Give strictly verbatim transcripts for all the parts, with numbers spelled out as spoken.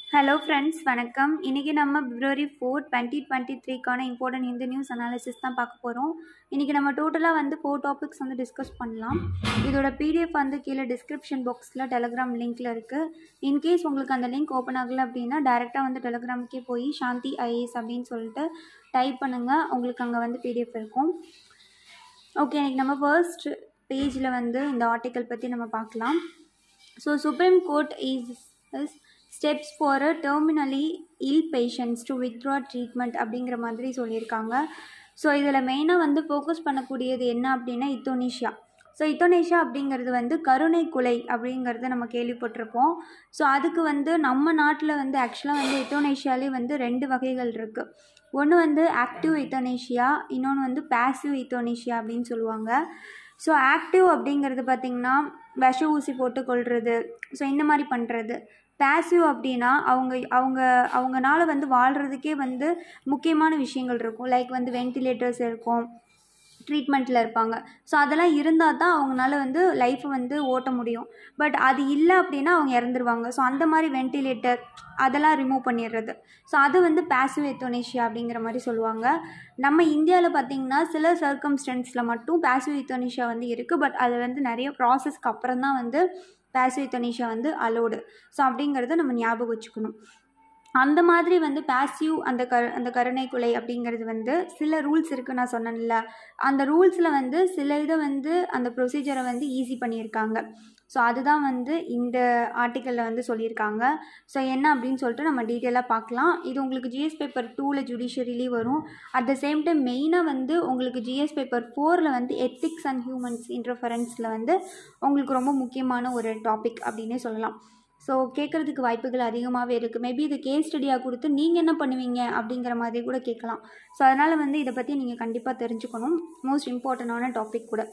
Hello friends, வணக்கம். இன்னைக்கு நம்ம February fourth twenty twenty-three கான important இந்த நியூஸ் அனாலிசிஸ் தான் பார்க்க போறோம். இன்னைக்கு நம்ம டோட்டலா வந்து four டாபிக்ஸ் வந்து டிஸ்கஸ் பண்ணலாம். இதோட P D F வந்து கீழ டிஸ்கிரிப்ஷன் பாக்ஸ்ல Telegram லிங்க்ல இருக்கு. இன் கேஸ் உங்களுக்கு அந்த லிங்க் ஓபன் ஆகல அப்படினா டைரக்ட்டா வந்து Telegramக்கே போய் சாந்தி I A S அப்படினு சொல்லிட்டு டைப் பண்ணுங்க. உங்களுக்கு அங்க வந்து P D F இருக்கும். ஓகே, இன்னைக்கு நம்ம ஃபர்ஸ்ட் பேஜ்ல வந்து இந்த ஆர்டிகல் பத்தி நம்ம பார்க்கலாம். So Supreme Court is, is steps for a terminally ill patients to withdraw treatment அப்படிங்கிற மாதிரி சொல்லியிருக்காங்க. ஸோ இதில் மெயினாக வந்து ஃபோக்கஸ் பண்ணக்கூடியது என்ன அப்படின்னா இத்தோனேஷியா. ஸோ இத்தோனேஷியா அப்படிங்கிறது வந்து கருணை கொலை அப்படிங்கிறத நம்ம கேள்விப்பட்டிருப்போம். ஸோ அதுக்கு வந்து நம்ம நாட்டில் வந்து ஆக்சுவலாக வந்து இத்தோனேஷியாலே வந்து ரெண்டு வகைகள் இருக்குது. ஒன்று வந்து ஆக்டிவ் இத்தோனேஷியா, இன்னொன்று வந்து பேசிவ் இத்தோனேஷியா அப்படின்னு சொல்லுவாங்க. ஸோ ஆக்டிவ் அப்படிங்கிறது பார்த்திங்கன்னா விஷ ஊசி போட்டு கொள்வது, ஸோ இந்த மாதிரி பண்ணுறது. பேசிவ் அப்படின்னா அவங்க அவங்க அவங்கனால வந்து வாழ்கிறதுக்கே வந்து முக்கியமான விஷயங்கள் இருக்கும். லைக் வந்து வென்டிலேட்டர்ஸ் இருக்கும், ட்ரீட்மெண்ட்டில் இருப்பாங்க. ஸோ அதெல்லாம் இருந்தால் தான் அவங்களால வந்து லைஃப்பை வந்து ஓட்ட முடியும். பட் அது இல்லை அப்படின்னா அவங்க இறந்துருவாங்க. ஸோ அந்த மாதிரி வென்டிலேட்டர் அதெல்லாம் ரிமூவ் பண்ணிடுறது. ஸோ அது வந்து பேசிவ் இத்தோனேஷியா அப்படிங்கிற மாதிரி சொல்லுவாங்க. நம்ம இந்தியாவில் பார்த்திங்கன்னா சில சர்க்கம்ஸ்டன்ஸில் மட்டும் பேசிவ் இத்தோனேஷியா வந்து இருக்குது. பட் அது வந்து நிறைய ப்ராசஸ்க்கு அப்புறம் தான் வந்து பேசிவ் இத்தோனேஷியா வந்து அலோடு. ஸோ அப்படிங்கிறத நம்ம ஞாபகம் வச்சுக்கணும். அந்த மாதிரி வந்து பேசிவ் அந்த க அந்த கருணை கொலை அப்படிங்கிறது வந்து சில ரூல்ஸ் இருக்குது. நான் சொன்னேன்ல, அந்த ரூல்ஸில் வந்து சில இதை வந்து அந்த ப்ரொசீஜரை வந்து ஈஸி பண்ணியிருக்காங்க. ஸோ அதுதான் வந்து இந்த ஆர்டிக்கலில் வந்து சொல்லியிருக்காங்க. ஸோ என்ன அப்படின்னு சொல்லிட்டு நம்ம டீட்டெயிலாக பார்க்கலாம். இது உங்களுக்கு ஜிஎஸ் பேப்பர் டூவில் ஜுடிஷியரிலேயே வரும். அட் த சேம் டைம் மெயினாக வந்து உங்களுக்கு ஜிஎஸ் பேப்பர் ஃபோரில் வந்து எத்திக்ஸ் அண்ட் ஹியூமன்ஸ் இன்டர்ஃபரன்ஸில் வந்து உங்களுக்கு ரொம்ப முக்கியமான ஒரு டாபிக் அப்படின்னே சொல்லலாம். ஸோ கேட்குறதுக்கு வாய்ப்புகள் அதிகமாகவே இருக்குது. மேபி இது கேஸ் ஸ்டடியாக கொடுத்து நீங்கள் என்ன பண்ணுவீங்க அப்படிங்கிற மாதிரி கூட கேட்கலாம். ஸோ அதனால் வந்து இதை பற்றி நீங்கள் கண்டிப்பாக தெரிஞ்சுக்கணும். மோஸ்ட் இம்பார்ட்டண்டான டாபிக் கூட.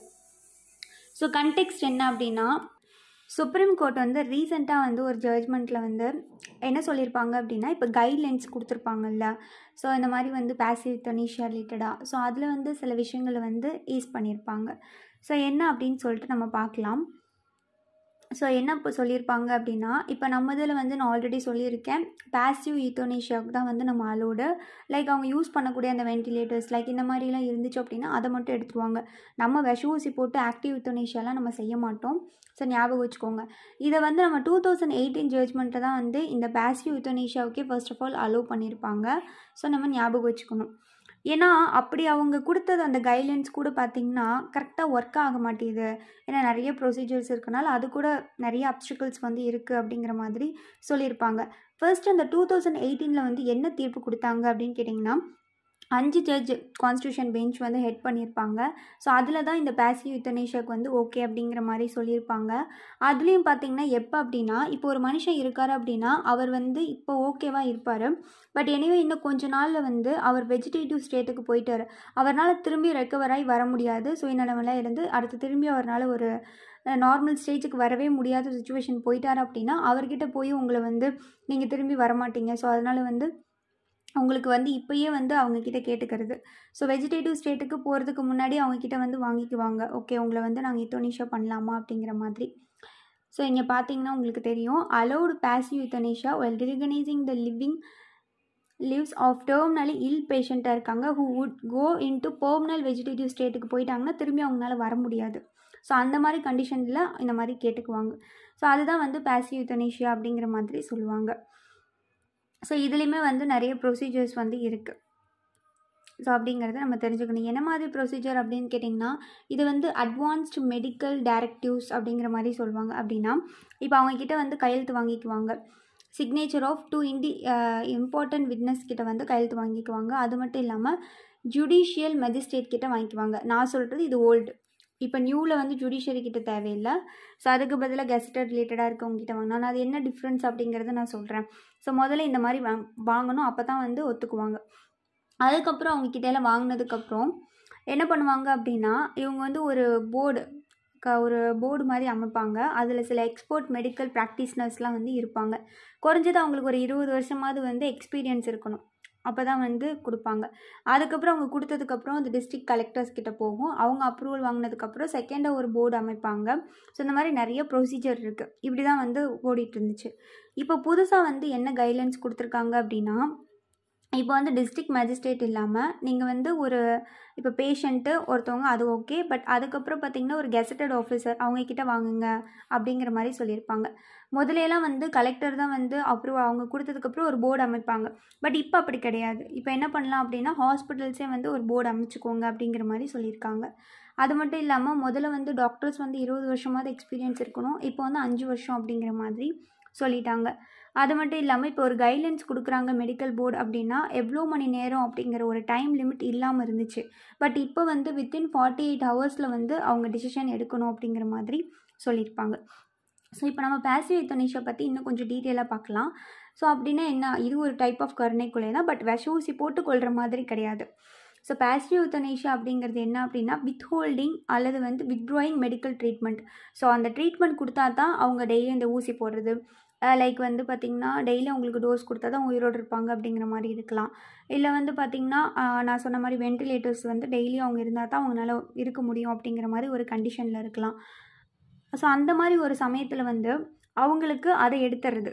ஸோ கண்டெக்ஸ்ட் என்ன அப்படின்னா, சுப்ரீம் கோர்ட் வந்து ரீசெண்டாக வந்து ஒரு ஜட்ஜ்மெண்ட்டில் வந்து என்ன சொல்லியிருப்பாங்க அப்படின்னா, இப்போ கைட்லைன்ஸ் கொடுத்துருப்பாங்கல்ல, ஸோ இந்த மாதிரி வந்து பேசிவ் இத்தோனேஷியா ரிலேட்டடாக, ஸோ அதில் வந்து சில விஷயங்களை வந்து ஈஸ் பண்ணியிருப்பாங்க. ஸோ என்ன அப்படின்னு சொல்லிட்டு நம்ம பார்க்கலாம். ஸோ என்ன இப்போ சொல்லியிருப்பாங்க அப்படின்னா, இப்போ நம்ம இதில் வந்து நான் ஆல்ரெடி சொல்லியிருக்கேன், பேசிவ் இத்தோனேஷியாவுக்கு தான் வந்து நம்ம அலோடு. லைக் அவங்க யூஸ் பண்ணக்கூடிய அந்த வென்டிலேட்டர்ஸ் லைக் இந்த மாதிரிலாம் இருந்துச்சு அப்படின்னா அதை மட்டும் எடுத்துருவாங்க. நம்ம விஷ ஊசி போட்டு ஆக்டிவ் இத்தோனேஷியாலாம் நம்ம செய்ய மாட்டோம். ஸோ ஞாபகம் வச்சுக்கோங்க. இதை வந்து நம்ம டூ தௌசண்ட் எயிட்டீன் ஜட்ஜ்மெண்ட்டை தான் வந்து இந்த பேசிவ் இத்தோனேஷியாவுக்கே ஃபர்ஸ்ட் ஆஃப் ஆல் அலோவ் பண்ணியிருப்பாங்க. ஸோ நம்ம ஞாபகம் வச்சுக்கணும். ஏன்னா அப்படி அவங்க கொடுத்தது அந்த கைட்லைன்ஸ் கூட பார்த்திங்கன்னா கரெக்டாக ஒர்க் ஆக மாட்டேது. ஏன்னா நிறைய ப்ரொசீஜர்ஸ் இருக்கனால அது கூட நிறைய அப்ஸ்டிக்கல்ஸ் வந்து இருக்குது அப்படிங்கிற மாதிரி சொல்லியிருப்பாங்க. ஃபர்ஸ்ட் அந்த டூ தௌசண்ட் எயிட்டீனில் வந்து என்ன தீர்ப்பு கொடுத்தாங்க அப்படின்னு கேட்டிங்கன்னா, அஞ்சு ஜட்ஜ் கான்ஸ்டியூஷன் பெஞ்ச் வந்து ஹெட் பண்ணியிருப்பாங்க. ஸோ அதில் தான் இந்த பேசிவ் இத்தோனேஷியாவுக்கு வந்து ஓகே அப்படிங்கிற மாதிரி சொல்லியிருப்பாங்க. அதுலேயும் பார்த்திங்கன்னா எப்போ அப்படின்னா, இப்போ ஒரு மனுஷன் இருக்கார் அப்படின்னா அவர் வந்து இப்போ ஓகேவாக இருப்பார். பட் எனிவே இன்னும் கொஞ்ச நாளில் வந்து அவர் வெஜிடேட்டிவ் ஸ்டேட்டுக்கு போயிட்டார். அவரால் திரும்பி ரெக்கவர் ஆகி வர முடியாது. சுயநலமெல்லாம் இருந்து அடுத்து திரும்பி அவரால் ஒரு நார்மல் ஸ்டேஜுக்கு வரவே முடியாத சுச்சுவேஷன் போயிட்டார் அப்படின்னா அவர்கிட்ட போய் உங்களை வந்து நீங்கள் திரும்பி வரமாட்டீங்க. ஸோ அதனால் வந்து அவங்களுக்கு வந்து இப்போயே வந்து அவங்கக்கிட்ட கேட்டுக்கிறது. ஸோ வெஜிடேட்டிவ் ஸ்டேட்டுக்கு போகிறதுக்கு முன்னாடி அவங்கக்கிட்ட வந்து வாங்கிக்குவாங்க. ஓகே, உங்களை வந்து நாங்கள் இத்தோனேஷியா பண்ணலாமா அப்படிங்கிற மாதிரி. ஸோ இங்கே பார்த்தீங்கன்னா உங்களுக்கு தெரியும், allowed passive euthanasia well recognising the living lives of terminally ill பேஷண்ட்டாக இருக்காங்க who would go into permanent vegetative ஸ்டேட்டுக்கு போயிட்டாங்கன்னா திரும்பி அவங்களால வர முடியாது. ஸோ அந்த மாதிரி கண்டிஷனில் இந்த மாதிரி கேட்டுக்குவாங்க. ஸோ அதுதான் வந்து பேசிவ் இத்தோனேஷியா அப்படிங்கிற மாதிரி சொல்லுவாங்க. ஸோ இதுலேயுமே வந்து நிறைய ப்ரொசீஜர்ஸ் வந்து இருக்குது. ஸோ அப்படிங்கிறத நம்ம தெரிஞ்சுக்கணும். என்ன மாதிரி ப்ரொசீஜர் அப்படின்னு கேட்டிங்கன்னா, இது வந்து அட்வான்ஸ்டு மெடிக்கல் டைரக்டிவ்ஸ் அப்படிங்கிற மாதிரி சொல்லுவாங்க. அப்படின்னா இப்போ அவங்கக்கிட்ட வந்து கையெழுத்து வாங்கிக்குவாங்க. Signature of two independent witness கிட்ட வந்து கையெழுத்து வாங்கிக்குவாங்க. அது மட்டும் இல்லாமல் ஜுடிஷியல் மேஜிஸ்ட்ரேட் கிட்ட வாங்கிக்குவாங்க. நான் சொல்கிறது இது ஓல்டு. இப்போ நியூவில் வந்து ஜுடிஷியரி கிட்ட தேவையில்லை. ஸோ அதுக்கு பதிலாக கெசட்டட் ரிலேட்டடாக இருக்கவங்ககிட்ட வாங்கணும். நான் அது என்ன டிஃப்ரென்ஸ் அப்படிங்கிறத நான் சொல்கிறேன். ஸோ முதல்ல இந்த மாதிரி வாங் வாங்கணும் அப்போ தான் வந்து ஒத்துக்குவாங்க. அதுக்கப்புறம் அவங்கக்கிட்டலாம் வாங்கினதுக்கப்புறம் என்ன பண்ணுவாங்க அப்படின்னா, இவங்க வந்து ஒரு போர்டு க ஒரு போர்டு மாதிரி அமைப்பாங்க. அதில் சில எக்ஸ்பர்ட் மெடிக்கல் ப்ராக்டிஸ்னர்ஸ்லாம் வந்து இருப்பாங்க. குறைஞ்சது அவங்களுக்கு ஒரு இருபது வருஷமாவது வந்து எக்ஸ்பீரியன்ஸ் இருக்கணும். அப்போ தான் வந்து கொடுப்பாங்க. அதுக்கப்புறம் அவங்க கொடுத்ததுக்கப்புறம் அது டிஸ்ட்ரிக்ட் கலெக்டர்ஸ் கிட்ட போகும். அவங்க அப்ரூவல் வாங்கினதுக்கப்புறம் செகண்டாக ஒரு போர்டு அமைப்பாங்க. ஸோ இந்த மாதிரி நிறைய ப்ரொசீஜர் இருக்குது. இப்படி தான் வந்து ஓடிட்டு இருந்துச்சு. இப்போ புதுசாக வந்து என்ன கைட்லைன்ஸ் கொடுத்துருக்காங்க அப்படின்னா, இப்போ வந்து டிஸ்ட்ரிக்ட் மேஜிஸ்ட்ரேட் இல்லாமல் நீங்கள் வந்து ஒரு இப்போ பேஷண்ட்டு ஒருத்தவங்க அது ஓகே, பட் அதுக்கப்புறம் பார்த்திங்கன்னா ஒரு கெசட்டட் ஆஃபீஸர் அவங்கக்கிட்ட வாங்குங்க அப்படிங்கிற மாதிரி சொல்லியிருப்பாங்க. முதலையெல்லாம் வந்து கலெக்டர் தான் வந்து அப்ரூவ் அவங்க கொடுத்ததுக்கப்புறம் ஒரு போர்டு அமைப்பாங்க. பட் இப்போ அப்படி கிடையாது. இப்போ என்ன பண்ணலாம் அப்படின்னா ஹாஸ்பிட்டல்ஸே வந்து ஒரு போர்டு அமைச்சுக்கோங்க அப்படிங்கிற மாதிரி சொல்லியிருக்காங்க. அது மட்டும் இல்லாமல் முதல்ல வந்து டாக்டர்ஸ் வந்து இருபது வருஷமாவது எக்ஸ்பீரியன்ஸ் இருக்கணும். இப்போ வந்து அஞ்சு வருஷம் அப்படிங்கிற மாதிரி சொல்லிட்டாங்க. அது மட்டும் இல்லாமல் இப்போ ஒரு கைட்லைன்ஸ் கொடுக்குறாங்க மெடிக்கல் போர்டு அப்படின்னா எவ்வளோ மணி நேரம் அப்படிங்கிற ஒரு டைம் லிமிட் இல்லாமல் இருந்துச்சு. பட் இப்போ வந்து வித்தின் ஃபார்ட்டி எயிட் ஹவர்ஸில் வந்து அவங்க டிசிஷன் எடுக்கணும் அப்படிங்கிற மாதிரி சொல்லியிருப்பாங்க. ஸோ இப்போ நம்ம பாசிவ் யூத்தனேஷியா பற்றி இன்னும் கொஞ்சம் டீட்டெயிலாக பார்க்கலாம். ஸோ அப்படின்னா என்ன, இது ஒரு டைப் ஆஃப் கருணை கொலை தான், பட் விஷ ஊசி போட்டு கொள்கிற மாதிரி கிடையாது. ஸோ பாசிவ் யூத்தனேஷியா அப்படிங்கிறது என்ன அப்படின்னா வித் ஹோல்டிங் அல்லது வந்து வித்ட்ராயிங் மெடிக்கல் ட்ரீட்மெண்ட். ஸோ அந்த ட்ரீட்மெண்ட் கொடுத்தா தான் அவங்க டெய்லி இந்த ஊசி போடுறது, லைக் வந்து பார்த்திங்கன்னா டெய்லி அவங்களுக்கு டோஸ் கொடுத்தா தான் உயிரோடு இருப்பாங்க அப்படிங்கிற மாதிரி இருக்கலாம். இல்லை வந்து பார்த்திங்கன்னா நான் சொன்ன மாதிரி வென்டிலேட்டர்ஸ் வந்து டெய்லி அவங்க இருந்தால் தான் அவங்களால இருக்க முடியும் அப்படிங்கிற மாதிரி ஒரு கண்டிஷனில் இருக்கலாம். ஸோ அந்த மாதிரி ஒரு சமயத்தில் வந்து அவங்களுக்கு அதை எடுத்துறது.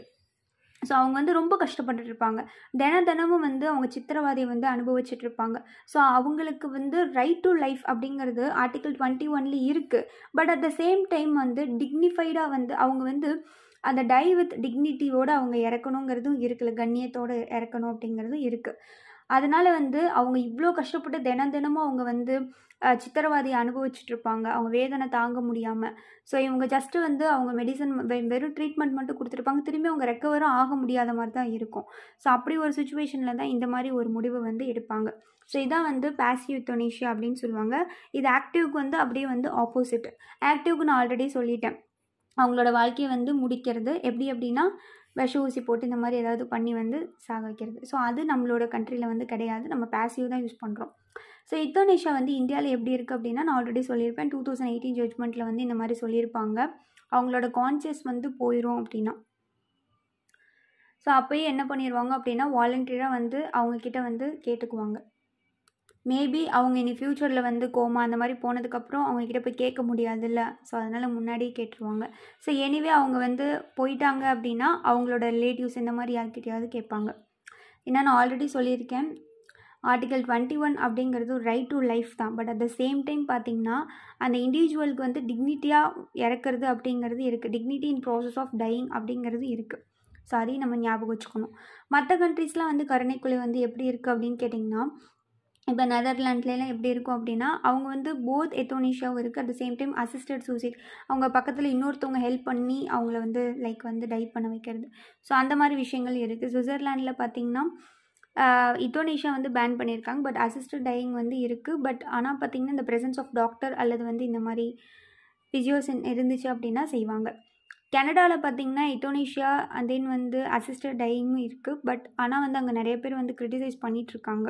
ஸோ அவங்க வந்து ரொம்ப கஷ்டப்பட்டுட்டு இருப்பாங்க. தின தினமும் வந்து அவங்க சித்திரவதையை வந்து அனுபவிச்சுட்டு இருப்பாங்க. ஸோ அவங்களுக்கு வந்து ரைட் டு லைஃப் அப்படிங்கிறது ஆர்டிகிள் டுவெண்ட்டி ஒன்ல இருக்குது. But at the same time வந்து டிக்னிஃபைடாக வந்து அவங்க வந்து அந்த டை வித் டிக்னிட்டியோடு அவங்க இறக்கணுங்கிறதும் இருக்குல்ல, கண்ணியத்தோடு இறக்கணும் அப்படிங்கிறதும் இருக்குது. அதனால் வந்து அவங்க இவ்வளோ கஷ்டப்பட்டு தினம் தினமும் அவங்க வந்து சித்திரவதையை அனுபவிச்சுட்டு இருப்பாங்க, அவங்க வேதனை தாங்க முடியாமல். ஸோ இவங்க ஜஸ்ட்டு வந்து அவங்க மெடிசன் வெறும் ட்ரீட்மெண்ட் மட்டும் கொடுத்துருப்பாங்க, திரும்பி அவங்க ரெக்கவரும் ஆக முடியாத மாதிரி தான் இருக்கும். ஸோ அப்படி ஒரு சுச்சுவேஷனில் தான் இந்த மாதிரி ஒரு முடிவு வந்து எடுப்பாங்க. ஸோ இதான் வந்து பாசிவ் யூத்தனேஷியா அப்படின்னு சொல்லுவாங்க. இது ஆக்டிவ்க்கு வந்து அப்படியே வந்து ஆப்போசிட். ஆக்டிவ்க்கு நான் ஆல்ரெடி சொல்லிட்டேன், அவங்களோட வாழ்க்கையை வந்து முடிக்கிறது. எப்படி அப்படின்னா விஷ ஊசி போட்டு இந்த மாதிரி ஏதாவது பண்ணி வந்து சாக வைக்கிறது. ஸோ அது நம்மளோட கண்ட்ரியில் வந்து கிடையாது, நம்ம பாசிவ் தான் யூஸ் பண்ணுறோம். ஸோ யூத்தனேஷியா வந்து இந்தியாவில் எப்படி இருக்குது அப்படின்னா நான் ஆல்ரெடி சொல்லியிருப்பேன், டூ தௌசண்ட் எயிட்டீன் ஜட்மெண்ட்டில் வந்து இந்த மாதிரி சொல்லியிருப்பாங்க, அவங்களோட கான்சியஸ் வந்து போயிடும் அப்படின்னா. ஸோ அப்போயே என்ன பண்ணிடுவாங்க அப்படின்னா வாலண்டியராக வந்து அவங்கக்கிட்ட வந்து கேட்டுக்குவாங்க. மேபி அவங்க இனி ஃப்யூச்சரில் வந்து கோமா அந்த மாதிரி போனதுக்கப்புறம் அவங்கக்கிட்ட போய் கேட்க முடியாதுல்ல, ஸோ அதனால் முன்னாடியே கேட்டுருவாங்க. ஸோ எனிவே அவங்க வந்து போயிட்டாங்க அப்படின்னா அவங்களோட ரிலேட்டிவ்ஸ் இந்த மாதிரி யார்கிட்டையாவது கேட்பாங்க. ஏன்னா நான் ஆல்ரெடி சொல்லியிருக்கேன், ஆர்டிகல் டுவெண்ட்டி ஒன் அப்படிங்கிறது ரைட் டு லைஃப் தான். But at the same time பார்த்திங்கன்னா அந்த இண்டிவிஜுவலுக்கு வந்து டிக்னிட்டியாக இறக்குறது அப்படிங்கிறது இருக்குது, dignity in process of dying அப்படிங்கிறது இருக்குது. ஸோ அதையும் நம்ம ஞாபகம் வச்சுக்கணும். மற்ற கண்ட்ரீஸ்லாம் வந்து கருணைக்கொலை வந்து எப்படி இருக்குது அப்படின்னு கேட்டிங்கன்னா, இப்போ நெதர்லாண்ட்லாம் எப்படி இருக்கும் அப்படின்னா அவங்க வந்து போத் எத்தோனேஷியாவும் இருக்குது, at the same time assisted suicide, அவங்க பக்கத்தில் இன்னொருத்தவங்க ஹெல்ப் பண்ணி அவங்கள வந்து லைக் வந்து டை பண்ண வைக்கிறது. ஸோ அந்த மாதிரி விஷயங்கள் இருக்குது. சுவிட்சர்லாண்டில் பார்த்திங்கன்னா இத்தோனேஷியா வந்து பேன் பண்ணியிருக்காங்க, பட் அசிஸ்டட் டையிங் வந்து இருக்குது. பட் ஆனால் பார்த்திங்கன்னா இந்த ப்ரெசன்ஸ் ஆஃப் டாக்டர் அல்லது வந்து இந்த மாதிரி ஃபிசியோசன் இருந்துச்சு அப்படின்னா செய்வாங்க. கனடாவில் பார்த்திங்கன்னா இத்தோனேஷியா அண்ட் தென் வந்து அசிஸ்டட் டையிங்கும் இருக்குது. பட் ஆனால் வந்து அங்கே நிறைய பேர் வந்து கிரிட்டிசைஸ் பண்ணிகிட்ருக்காங்க.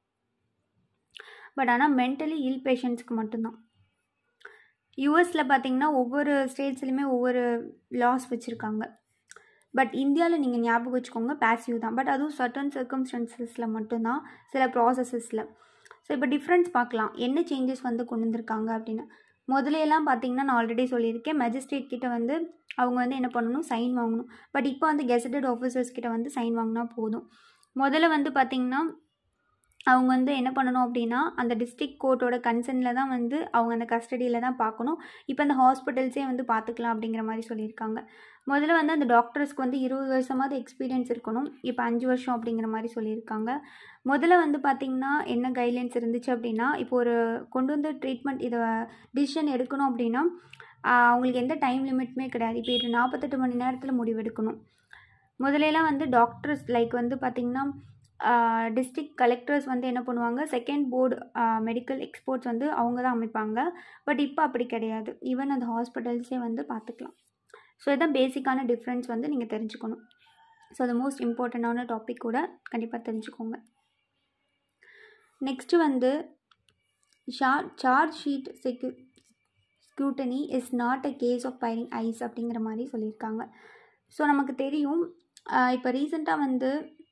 பட் ஆனால் மென்டலி இல் பேஷண்ட்ஸ்க்கு மட்டும்தான். யூஎஸில் பார்த்திங்கன்னா ஒவ்வொரு ஸ்டேட்ஸ்லையுமே ஒவ்வொரு லாஸ் வச்சுருக்காங்க. பட் இந்தியாவில் நீங்கள் ஞாபகம் வச்சுக்கோங்க பாசிவ் தான், பட் அதுவும் சர்டன் சர்க்கம்ஸ்டன்சஸில் மட்டும்தான், சில ப்ராசஸஸில். ஸோ இப்போ டிஃப்ரென்ஸ் பார்க்கலாம், என்ன சேஞ்சஸ் வந்து கொண்டு வந்திருக்காங்க அப்படின்னு. முதலையெல்லாம் பார்த்திங்கன்னா நான் ஆல்ரெடி சொல்லியிருக்கேன், மேஜிஸ்ட்ரேட் கிட்ட வந்து அவங்க வந்து என்ன பண்ணணும், சைன் வாங்கணும். பட் இப்போ வந்து கெசட்டட் ஆஃபீஸர்ஸ் கிட்ட வந்து சைன் வாங்கினா போதும். முதல்ல வந்து பார்த்திங்கன்னா அவங்க வந்து என்ன பண்ணணும் அப்படின்னா அந்த டிஸ்ட்ரிக்ட் கோர்ட்டோட கன்சர்னில் தான் வந்து அவங்க அந்த கஸ்டடியில் தான் பார்க்கணும். இப்போ அந்த ஹாஸ்பிட்டல்ஸே வந்து பார்த்துக்கலாம் அப்படிங்கிற மாதிரி சொல்லியிருக்காங்க. முதல்ல வந்து அந்த டாக்டர்ஸ்க்கு வந்து இருபது வருஷமாவது எக்ஸ்பீரியன்ஸ் இருக்கணும், இப்போ அஞ்சு வருஷம் அப்படிங்கிற மாதிரி சொல்லியிருக்காங்க. முதல்ல வந்து பார்த்திங்கன்னா என்ன கைட்லைன்ஸ் இருந்துச்சு அப்படின்னா, இப்போ ஒரு கொண்டு வந்து ட்ரீட்மெண்ட் இதை டிசிஷன் எடுக்கணும் அப்படின்னா அவங்களுக்கு எந்த டைம் லிமிட்டுமே கிடையாது. இப்போ இது நாற்பத்தெட்டு மணி நேரத்தில் முடிவெடுக்கணும். முதலையெல்லாம் வந்து டாக்டர்ஸ் லைக் வந்து பார்த்திங்கன்னா டிஸ்ட்ரிக்ட் கலெக்டர்ஸ் வந்து என்ன பண்ணுவாங்க, செகண்ட் போர்டு மெடிக்கல் எக்ஸ்பர்ட்ஸ் வந்து அவங்க தான் அமைப்பாங்க. பட் இப்போ அப்படி கிடையாது, ஈவன் அந்த ஹாஸ்பிட்டல்ஸே வந்து பார்த்துக்கலாம். ஸோ இதுதான் பேசிக்கான டிஃப்ரென்ஸ் வந்து நீங்கள் தெரிஞ்சுக்கணும். ஸோ அது மோஸ்ட் இம்பார்ட்டண்ட்டான டாபிக் கூட கண்டிப்பாக தெரிஞ்சுக்கோங்க. நெக்ஸ்ட்டு வந்து ஷார்ட் சார்ஜ் ஷீட் செக்யூ scrutiny is not a case of firing eyes அப்படிங்கிற மாதிரி சொல்லியிருக்காங்க. ஸோ நமக்கு தெரியும், இப்போ ரீசெண்டாக வந்து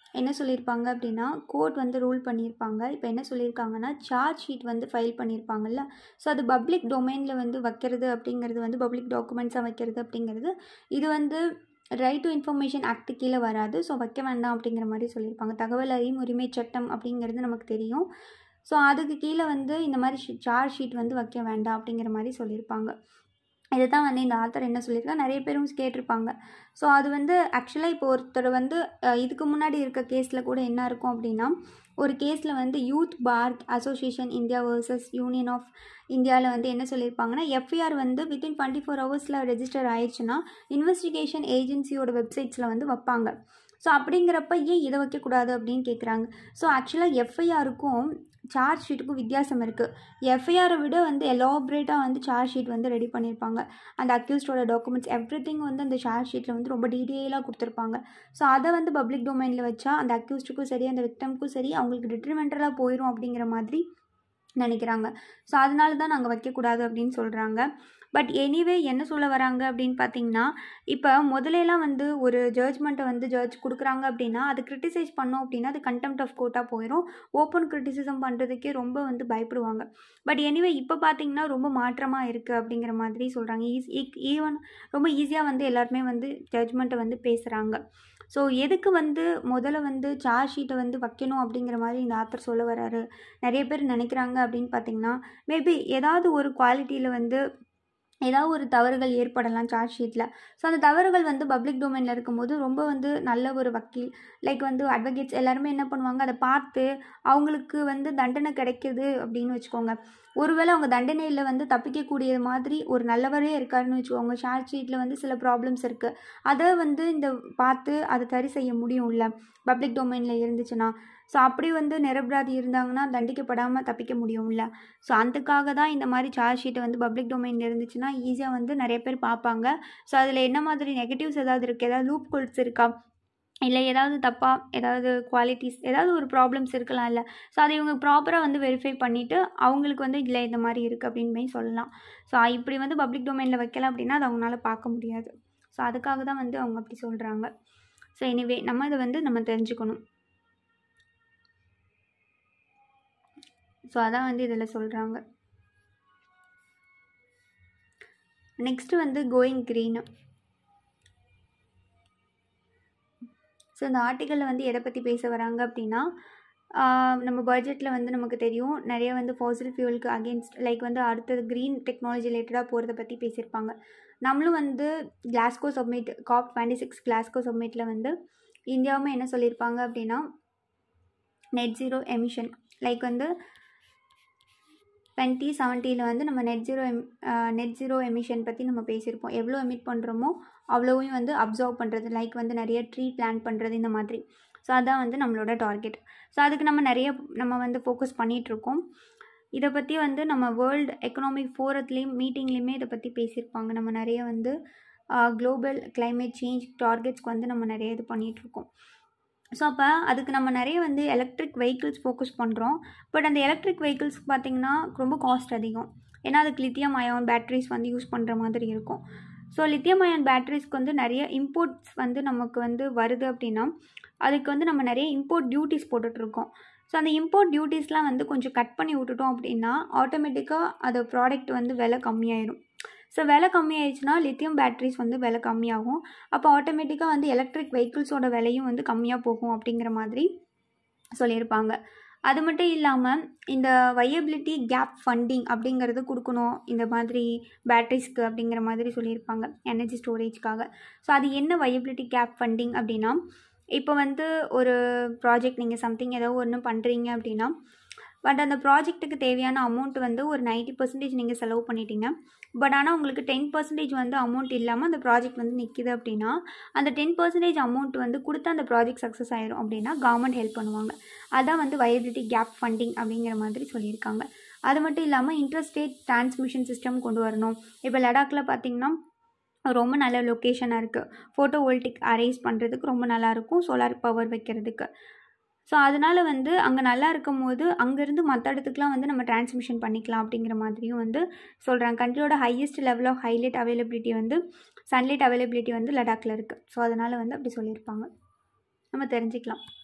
என்ன சொல்லியிருப்பாங்க அப்படின்னா கோர்ட் வந்து ரூல் பண்ணியிருப்பாங்க. இப்போ என்ன சொல்லியிருக்காங்கன்னா சார்ஜ் ஷீட் வந்து ஃபைல் பண்ணியிருப்பாங்கல்ல, ஸோ அது பப்ளிக் டொமைனில் வந்து வைக்கிறது அப்படிங்கிறது வந்து பப்ளிக் டாக்குமெண்ட்ஸாக வைக்கிறது அப்படிங்கிறது இது வந்து ரைட் டு இன்ஃபர்மேஷன் ஆக்ட் கீழே வராது. ஸோ வைக்க வேண்டாம் அப்படிங்கிற மாதிரி சொல்லியிருப்பாங்க. தகவல் அறியும் உரிமை சட்டம் அப்படிங்கிறது நமக்கு தெரியும். ஸோ அதுக்கு கீழே வந்து இந்த மாதிரி சார்ஜ் ஷீட் வந்து வைக்க வேண்டாம் அப்படிங்கிற மாதிரி சொல்லியிருப்பாங்க. இதை தான் வந்து இந்த ஆத்தர் என்ன சொல்லியிருக்காங்க, நிறைய பேரும் கேட்டிருப்பாங்க. ஸோ அது வந்து ஆக்சுவலாக இப்போ ஒருத்தர் வந்து இதுக்கு முன்னாடி இருக்க கேஸில் கூட என்ன இருக்கும் அப்படின்னா, ஒரு கேஸில் வந்து youth bar association India versus union of இந்தியாவில் வந்து என்ன சொல்லியிருப்பாங்கன்னா, எஃப்ஐஆர் வந்து வித்தின் டுவெண்ட்டி ஃபோர் ஹவர்ஸில் ரெஜிஸ்டர் ஆயிடுச்சுன்னா இன்வெஸ்டிகேஷன் ஏஜென்சியோட வெப்சைட்ஸில் வந்து வைப்பாங்க. ஸோ அப்படிங்கிறப்ப ஏன் இதை வைக்கக்கூடாது அப்படின்னு கேட்குறாங்க. ஸோ ஆக்சுவலாக எஃப்ஐஆருக்கும் சார்ஜ் ஷீட்டுக்கும் வித்தியாசம் இருக்குது. எஃப்ஐஆரை விட வந்து எலாபரேட்டாக வந்து சார்ஜ் ஷீட் வந்து ரெடி பண்ணியிருப்பாங்க. அந்த அக்யூஸ்டோட டாக்குமெண்ட்ஸ் எவ்ரி திங் வந்து அந்த சார்ஜ் ஷீட்டில் வந்து ரொம்ப டீட்டெயிலாக கொடுத்துருப்பாங்க. ஸோ அதை வந்து பப்ளிக் டொமைனில் வச்சா அந்த அக்யூஸ்டுக்கும் சரி அந்த விக்டம்க்கும் சரி அவங்களுக்கு டிட்ரிமெண்டலாக போயிடும் அப்படிங்கிற மாதிரி நினைக்கிறாங்க. ஸோ அதனால தான் நாங்கள் வைக்கக்கூடாது அப்படின்னு சொல்கிறாங்க. பட் எனிவே என்ன சொல்ல வராங்க அப்படின்னு பார்த்தீங்கன்னா, இப்போ முதலெல்லாம் வந்து ஒரு ஜட்ஜ்மெண்ட்டை வந்து ஜட்ஜ் கொடுக்குறாங்க அப்படின்னா அது கிரிட்டிசைஸ் பண்ணோம் அப்படின்னா அது கண்டெம்ட் ஆஃப் கோர்ட்டாக போயிடும். ஓப்பன் கிரிட்டிசிசம் பண்ணுறதுக்கே ரொம்ப வந்து பயப்படுவாங்க. பட் எனிவே இப்போ பார்த்தீங்கன்னா ரொம்ப மாற்றமாக இருக்குது அப்படிங்கிற மாதிரி சொல்கிறாங்க. ஈஸி ஈவன் ரொம்ப ஈஸியாக வந்து எல்லாருமே வந்து ஜட்ஜ்மெண்ட்டை வந்து பேசுகிறாங்க. ஸோ எதுக்கு வந்து முதல்ல வந்து சார்ஜ் ஷீட்டை வந்து வைக்கணும் அப்படிங்கிற மாதிரி இந்த ஆத்தர் சொல்ல வராரு நிறைய பேர் நினைக்கிறாங்க அப்படின்னு பார்த்தீங்கன்னா, மேபி ஏதாவது ஒரு குவாலிட்டியில் வந்து ஏதாவது ஒரு தவறுகள் ஏற்படலாம் சார்ஜ் ஷீட்டில். ஸோ அந்த தவறுகள் வந்து பப்ளிக் டொமைனில் இருக்கும்போது ரொம்ப வந்து நல்ல ஒரு வக்கீல் லைக் வந்து அட்வொகேட்ஸ் எல்லாருமே என்ன பண்ணுவாங்க, அதை பார்த்து அவங்களுக்கு வந்து தண்டனை கிடைக்கிது அப்படின்னு வச்சுக்கோங்க. ஒருவேளை அவங்க தண்டனையில் வந்து தப்பிக்கக்கூடிய மாதிரி ஒரு நல்லவரே இருக்காருன்னு வச்சுக்கோங்க, சார்ஜ் ஷீட்டில் வந்து சில ப்ராப்ளம்ஸ் இருக்குது, அதை வந்து இந்த பார்த்து அதை சரி செய்ய முடியும்ல பப்ளிக் டொமைனில் இருந்துச்சுன்னா. ஸோ அப்படி வந்து நிரபராதி இருந்தாங்கன்னா தண்டிக்கப்படாமல் தப்பிக்க முடியும்ல. ஸோ அதுக்காக தான் இந்த மாதிரி சார்ஜ் ஷீட்டை வந்து பப்ளிக் டொமைனில் இருந்துச்சுன்னா ஈஸியாக வந்து நிறைய பேர் பார்ப்பாங்க. ஸோ அதில் என்ன மாதிரி நெகட்டிவ்ஸ் ஏதாவது இருக்குது, ஏதாவது லூப் ஹோல்ஸ் இருக்கா, இல்லை ஏதாவது தப்பாக ஏதாவது குவாலிட்டிஸ் ஏதாவது ஒரு ப்ராப்ளம்ஸ் இருக்கலாம் இல்லை. ஸோ அதை இவங்க ப்ராப்பராக வந்து வெரிஃபை பண்ணிவிட்டு அவங்களுக்கு வந்து இல்லை இந்த மாதிரி இருக்குது அப்படின்னு சொல்லலாம். ஸோ இப்படி வந்து பப்ளிக் டொமைனில் வைக்கல அப்படின்னா அது அவங்களால பார்க்க முடியாது. ஸோ அதுக்காக தான் வந்து அவங்க அப்படி சொல்கிறாங்க. ஸோ எனிவே நம்ம இதை வந்து நம்ம தெரிஞ்சுக்கணும். ஸோ அதான் வந்து இதில் சொல்கிறாங்க. நெக்ஸ்ட்டு வந்து கோயிங் க்ரீனு. ஸோ இந்த ஆர்டிக்கலில் வந்து எதை பற்றி பேச வராங்க அப்படின்னா, நம்ம பட்ஜெட்டில் வந்து நமக்கு தெரியும் நிறைய வந்து ஃபாசில் ஃபியூலுக்கு அகேன்ஸ்ட் லைக் வந்து அடுத்தது க்ரீன் டெக்னாலஜி ரிலேட்டடாக போகிறத பற்றி பேசியிருப்பாங்க. நம்மளும் வந்து Glasgow submit COP twenty six Glasgow சப்மிட்டில் வந்து இந்தியாவுமே என்ன சொல்லியிருப்பாங்க அப்படின்னா, நெட் ஜீரோ எமிஷன் லைக் வந்து டுவெண்ட்டி செவன்ட்டியில் வந்து நம்ம net zero em net zero emission பற்றி நம்ம பேசியிருப்போம். எவ்வளோ எமிட் பண்ணுறோமோ அவ்வளோவையும் வந்து அப்சர்வ் பண்ணுறது லைக் வந்து நிறைய ட்ரீ பிளான் பண்ணுறது இந்த மாதிரி. ஸோ அதான் வந்து நம்மளோட டார்கெட். ஸோ அதுக்கு நம்ம நிறைய நம்ம வந்து ஃபோக்கஸ் பண்ணிகிட்ருக்கோம். இதை பற்றி வந்து நம்ம வேர்ல்டு எக்கனாமிக் ஃபோரத்துலேயும் மீட்டிங்லேயுமே இதை பற்றி பேசியிருப்பாங்க. நம்ம நிறைய வந்து குளோபல் கிளைமேட் சேஞ்ச் டார்கெட்ஸ்க்கு வந்து நம்ம நிறைய இது பண்ணிகிட்ருக்கோம். ஸோ அப்போ அதுக்கு நம்ம நிறைய வந்து எலக்ட்ரிக் வெஹிக்கிள்ஸ் ஃபோக்கஸ் பண்ணுறோம். பட் அந்த எலக்ட்ரிக் வெஹிக்கிள்ஸ்க்கு பார்த்திங்கன்னா ரொம்ப காஸ்ட் அதிகம். ஏன்னா அதுக்கு லித்தியம் அயான் பேட்ரிஸ் வந்து யூஸ் பண்ணுற மாதிரி இருக்கும். ஸோ லித்தியம் அயான் பேட்ரிஸ்க்கு வந்து நிறைய இம்போர்ட்ஸ் வந்து நமக்கு வந்து வருது அப்படின்னா அதுக்கு வந்து நம்ம நிறைய இம்போர்ட் டியூட்டிஸ் போட்டுட்ருக்கோம். ஸோ அந்த இம்போர்ட் டியூட்டிஸ்லாம் வந்து கொஞ்சம் கட் பண்ணி விட்டுட்டோம் அப்படின்னா ஆட்டோமேட்டிக்காக அது ப்ராடக்ட் வந்து விலை கம்மியாயிடும். ஸோ விலை கம்மியாயிடுச்சுன்னா லித்தியம் பேட்ரிஸ் வந்து விலை கம்மியாகும். அப்போ ஆட்டோமேட்டிக்காக வந்து எலக்ட்ரிக் வெஹிக்கிள்ஸோட விலையும் வந்து கம்மியாக போகும் அப்படிங்கிற மாதிரி சொல்லியிருப்பாங்க. அது மட்டும் இல்லாமல் இந்த வயபிலிட்டி கேப் ஃபண்டிங் அப்படிங்கிறது கொடுக்கணும் இந்த மாதிரி பேட்ரிஸ்க்கு அப்படிங்கிற மாதிரி சொல்லியிருப்பாங்க எனர்ஜி ஸ்டோரேஜ்க்காக. ஸோ அது என்ன வயபிலிட்டி கேப் ஃபண்டிங் அப்படின்னா, இப்போ வந்து ஒரு ப்ராஜெக்ட் நீங்கள் சம்திங் ஏதோ ஒன்று பண்ணுறீங்க அப்படின்னா பட் அந்த ப்ராஜெக்ட்டுக்கு தேவையான அமௌண்ட் வந்து ஒரு நைன்ட்டி பர்சன்டேஜ் நீங்கள் செலவு பண்ணிட்டீங்க. பட் ஆனால் உங்களுக்கு டென் பர்சன்டேஜ் வந்து அமௌண்ட் இல்லாமல் அந்த ப்ராஜெக்ட் வந்து நிற்கிது அப்படின்னா அந்த டென் பர்சன்டேஜ் அமௌண்ட் வந்து கொடுத்து அந்த ப்ராஜெக்ட் சக்ஸஸ் ஆயிடும் அப்படின்னா கவர்மெண்ட் ஹெல்ப் பண்ணுவாங்க. அதான் வந்து வயபிலிட்டி கேப் ஃபண்டிங் அப்படிங்கிற மாதிரி சொல்லியிருக்காங்க. அது மட்டும் இல்லாமல் இன்டர்ஸ்டேட் டிரான்ஸ்மிஷன் சிஸ்டம் கொண்டு வரணும். இப்போ லடாக்கில் பார்த்திங்கன்னா ரொம்ப நல்ல லொக்கேஷனாக இருக்குது. ஃபோட்டோ வோல்டிக் அரேஸ் பண்ணுறதுக்கு ரொம்ப நல்லாயிருக்கும் சோலார் பவர் வைக்கிறதுக்கு. ஸோ அதனால் வந்து அங்கே நல்லா இருக்கும் போது அங்கேருந்து மற்ற இடத்துக்குலாம் வந்து நம்ம டிரான்ஸ்மிஷன் பண்ணிக்கலாம் அப்படிங்கிற மாதிரியும் வந்து சொல்கிறாங்க. கண்ட்ரியோட highest level of highlight availability வந்து சன்லைட் அவைலபிலிட்டி வந்து லடாக்கில் இருக்குது. ஸோ அதனால் வந்து அப்படி சொல்லியிருப்பாங்க, நம்ம தெரிஞ்சுக்கலாம்.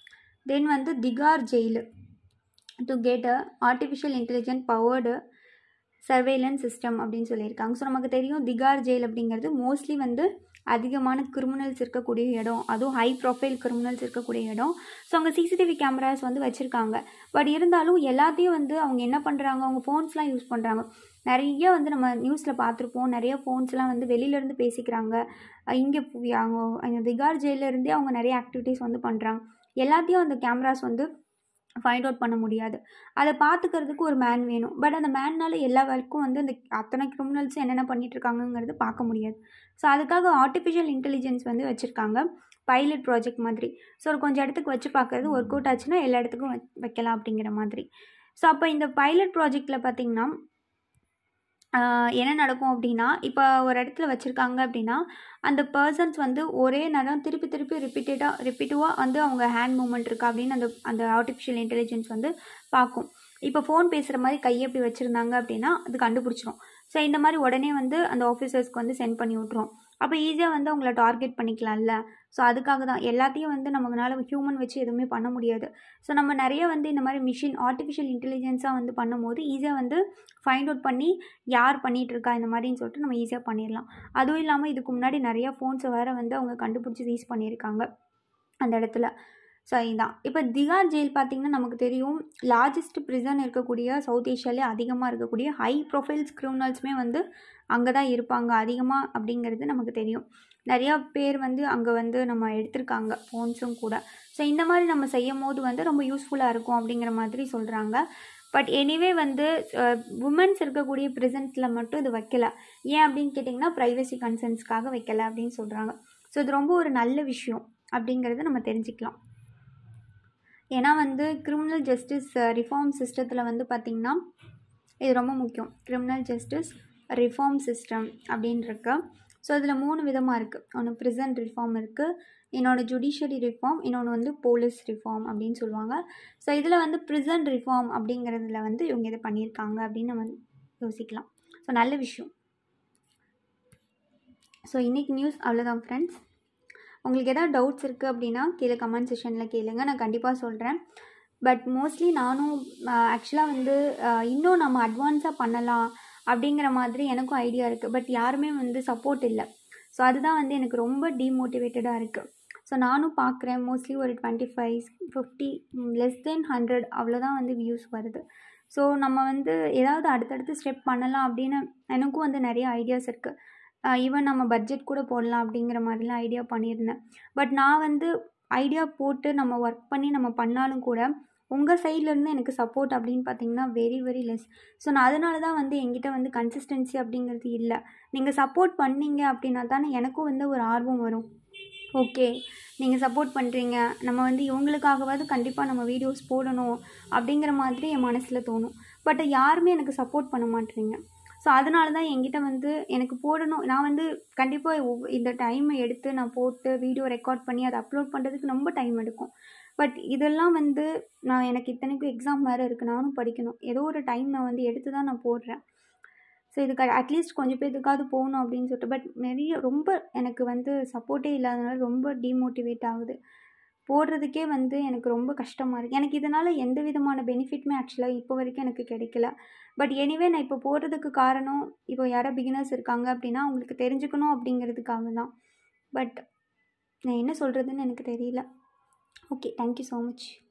தென் வந்து Tihar jail to get a artificial intelligent powered surveillance system அப்படின்னு சொல்லியிருக்காங்க. ஸோ நமக்கு தெரியும் திகார் ஜெயில் அப்படிங்கிறது மோஸ்ட்லி வந்து அதிகமான கிரிமினல்ஸ் இருக்கக்கூடிய இடம், அதுவும் ஹை ப்ரொஃபைல் கிரிமினல்ஸ் இருக்கக்கூடிய இடம். ஸோ அங்கே சிசிடிவி கேமராஸ் வந்து வச்சுருக்காங்க. பட் இருந்தாலும் எல்லாத்தையும் வந்து அவங்க என்ன பண்ணுறாங்க, அவங்க ஃபோன்ஸ்லாம் யூஸ் பண்ணுறாங்க. நிறைய வந்து நம்ம நியூஸில் பார்த்துருப்போம், நிறைய ஃபோன்ஸ்லாம் வந்து வெளியிலேருந்து பேசிக்கிறாங்க. இங்கே அவங்க அந்த திகார் ஜெயிலேருந்தே அவங்க நிறைய ஆக்டிவிட்டீஸ் வந்து பண்ணுறாங்க. எல்லாத்தையும் அந்த கேமராஸ் வந்து ஃபைண்ட் அவுட் பண்ண முடியாது. அதை பார்த்துக்கிறதுக்கு ஒரு மேன் வேணும். பட் அந்த மேன்னால எல்லா வேலைக்கும் வந்து அந்த அத்தனை கிரிமினல்ஸும் என்னென்ன பண்ணிகிட்ருக்காங்கங்கிறது பார்க்க முடியாது. ஸோ அதுக்காக ஆர்டிஃபிஷியல் இன்டெலிஜென்ஸ் வந்து வச்சுருக்காங்க, பைலட் ப்ராஜெக்ட் மாதிரி. ஸோ ஒரு கொஞ்சம் இடத்துக்கு வச்சு பார்க்குறது, ஒர்க் அவுட் ஆச்சுன்னா எல்லா இடத்துக்கும் வைக்கலாம் அப்படிங்கிற மாதிரி. ஸோ அப்போ இந்த பைலட் ப்ராஜெக்டில் பார்த்திங்கன்னா என்ன நடக்கும் அப்படின்னா, இப்போ ஒரு இடத்துல வச்சுருக்காங்க அப்படின்னா அந்த பர்சன்ஸ் வந்து ஒரே நேரம் திருப்பி திருப்பி ரிப்பீட்டடாக ரிப்பீட்டிவாக வந்து அவங்க ஹேண்ட் மூமெண்ட் இருக்கா அப்படின்னு அந்த அந்த ஆர்டிஃபிஷியல் இன்டெலிஜென்ஸ் வந்து பார்க்கும். இப்போ ஃபோன் பேசுகிற மாதிரி கையை எப்படி வச்சுருந்தாங்க அப்படின்னா அது கண்டுபிடிச்சிரும். ஸோ இந்த மாதிரி உடனே வந்து அந்த ஆஃபீஸர்ஸ்க்கு வந்து சென்ட் பண்ணி விட்ருவோம். அப்போ ஈஸியாக வந்து அவங்கள டார்கெட் பண்ணிக்கலாம்ல. ஸோ அதுக்காக தான் எல்லாத்தையும் வந்து நம்மளால ஹியூமன் வச்சு எதுவுமே பண்ண முடியாது. ஸோ நம்ம நிறைய வந்து இந்த மாதிரி மிஷின் ஆர்டிஃபிஷியல் இன்டெலிஜென்ஸாக வந்து பண்ணும்போது ஈஸியாக வந்து ஃபைண்ட் அவுட் பண்ணி யார் பண்ணிகிட்ருக்கா இந்த மாதிரின்னு சொல்லிட்டு நம்ம ஈஸியாக பண்ணிடலாம். அதுவும் இல்லாமல் இதுக்கு முன்னாடி நிறையா ஃபோன்ஸை வேறு வந்து அவங்க கண்டுபிடிச்சி யூஸ் பண்ணியிருக்காங்க அந்த இடத்துல. ஸோ இதுதான். இப்போ திகார் ஜெயில் பார்த்திங்கன்னா நமக்கு தெரியும் லார்ஜஸ்ட் ப்ரிசன் இருக்கக்கூடிய சவுத் ஏஷியாவிலே அதிகமாக இருக்கக்கூடிய ஹை ப்ரொஃபைல்ஸ் கிரிமினல்ஸுமே வந்து அங்கே தான் இருப்பாங்க அதிகமாக அப்படிங்கிறது நமக்கு தெரியும். நிறையா பேர் வந்து அங்கே வந்து நம்ம எடுத்திருக்காங்க ஃபோன்ஸும் கூட. ஸோ இந்த மாதிரி நம்ம செய்யும் போது வந்து ரொம்ப யூஸ்ஃபுல்லாக இருக்கும் அப்படிங்கிற மாதிரி சொல்கிறாங்க. பட் எனிவே வந்து உமன்ஸ் இருக்கக்கூடிய ப்ரிசன்ஸில் மட்டும் இது வைக்கல. ஏன் அப்படின்னு கேட்டிங்கன்னா ப்ரைவசி கன்சர்ன்ஸ்க்காக வைக்கல அப்படின்னு சொல்கிறாங்க. ஸோ இது ரொம்ப ஒரு நல்ல விஷயம் அப்படிங்கிறத நம்ம தெரிஞ்சுக்கலாம். ஏன்னா வந்து கிரிமினல் ஜஸ்டிஸ் ரிஃபார்ம் சிஸ்டத்தில் வந்து பார்த்திங்கன்னா இது ரொம்ப முக்கியம். கிரிமினல் ஜஸ்டிஸ் ரிஃபார்ம் சிஸ்டம் அப்படின்னு இருக்கு. ஸோ இதில் மூணு விதமாக இருக்குது. ஒன்று ப்ரிசன் ரிஃபார்ம் இருக்குது, இன்னொன்று ஜுடிஷியரி ரிஃபார்ம், இன்னொன்று வந்து போலீஸ் ரிஃபார்ம் அப்படின்னு சொல்லுவாங்க. ஸோ இதில் வந்து ப்ரிசன் ரிஃபார்ம் அப்படிங்கிறதுல வந்து இவங்க இதை பண்ணியிருக்காங்க அப்படின்னு நம்ம யோசிக்கலாம். ஸோ நல்ல விஷயம். ஸோ இன்றைக்கி நியூஸ் அவ்வளோதான் ஃப்ரெண்ட்ஸ். உங்களுக்கு எதாவது டவுட்ஸ் இருக்குது அப்படின்னா கீழே கமெண்ட் செஷனில் கேளுங்க, நான் கண்டிப்பாக சொல்கிறேன். பட் மோஸ்ட்லி நானும் ஆக்சுவலாக வந்து இன்னும் நம்ம அட்வான்ஸாக பண்ணலாம் அப்படிங்கிற மாதிரி எனக்கும் ஐடியா இருக்குது. பட் யாருமே வந்து சப்போர்ட் இல்லை. ஸோ அதுதான் வந்து எனக்கு ரொம்ப டீமோட்டிவேட்டடாக இருக்குது. ஸோ நானும் பார்க்குறேன் மோஸ்ட்லி ஒரு twenty five fifty less then hundred அவ்வளோதான் வந்து வியூஸ் வருது. ஸோ நம்ம வந்து ஏதாவது அடுத்தடுத்து ஸ்டெப் பண்ணலாம் அப்படின்னு எனக்கும் வந்து நிறைய ஐடியாஸ் இருக்குது. ஈவன் நம்ம பட்ஜெட் கூட போடலாம் அப்படிங்கிற மாதிரிலாம் ஐடியா பண்ணியிருந்தேன். பட் நான் வந்து ஐடியா போட்டு நம்ம ஒர்க் பண்ணி நம்ம பண்ணாலும் கூட உங்கள் சைட்லேருந்து எனக்கு சப்போர்ட் அப்படின்னு பார்த்தீங்கன்னா வெரி வெரி லெஸ். ஸோ நான் அதனால தான் வந்து என்கிட்ட வந்து கன்சிஸ்டன்சி அப்படிங்கிறது இல்லை. நீங்கள் சப்போர்ட் பண்ணீங்க அப்படின்னா தானே எனக்கும் வந்து ஒரு ஆர்வம் வரும். ஓகே, நீங்கள் சப்போர்ட் பண்ணுறீங்க, நம்ம வந்து இவங்களுக்காகவாவது கண்டிப்பாக நம்ம வீடியோஸ் போடணும் அப்படிங்கிற மாதிரி என் மனசில் தோணும். பட் யாருமே எனக்கு சப்போர்ட் பண்ண மாட்டேறீங்க. ஸோ அதனால தான் என்கிட்ட வந்து எனக்கு போடணும், நான் வந்து கண்டிப்பாக இந்த டைமை எடுத்து நான் போட்டு வீடியோ ரெக்கார்ட் பண்ணி அதை அப்லோட் பண்ணுறதுக்கு ரொம்ப டைம் எடுக்கும். பட் இதெல்லாம் வந்து நான் எனக்கு இத்தனைக்கும் எக்ஸாம் வேறு இருக்குது, நானும் படிக்கணும். ஏதோ ஒரு டைம் நான் வந்து எடுத்து தான் நான் போடுறேன். ஸோ இதுக்கு அட்லீஸ்ட் கொஞ்சம் பேருக்காவது போகணும் அப்படின்னு சொல்லிட்டு. பட் நிறைய ரொம்ப எனக்கு வந்து சப்போர்ட்டே இல்லாதனால ரொம்ப டீமோட்டிவேட் ஆகுது. போடுறதுக்கே வந்து எனக்கு ரொம்ப கஷ்டமாக இருக்குது. எனக்கு இதனால் எந்த விதமான பெனிஃபிட்டுமே ஆக்சுவலாக இப்போ வரைக்கும் எனக்கு கிடைக்கல. பட் எனிவே நான் இப்போ போடுறதுக்கு காரணம் இப்போ யாரோ பிகினர்ஸ் இருக்காங்க அப்படின்னா அவங்களுக்கு தெரிஞ்சுக்கணும் அப்படிங்கிறதுக்காக தான். பட் நான் என்ன சொல்கிறதுன்னு எனக்கு தெரியல. Okay, thank you so much.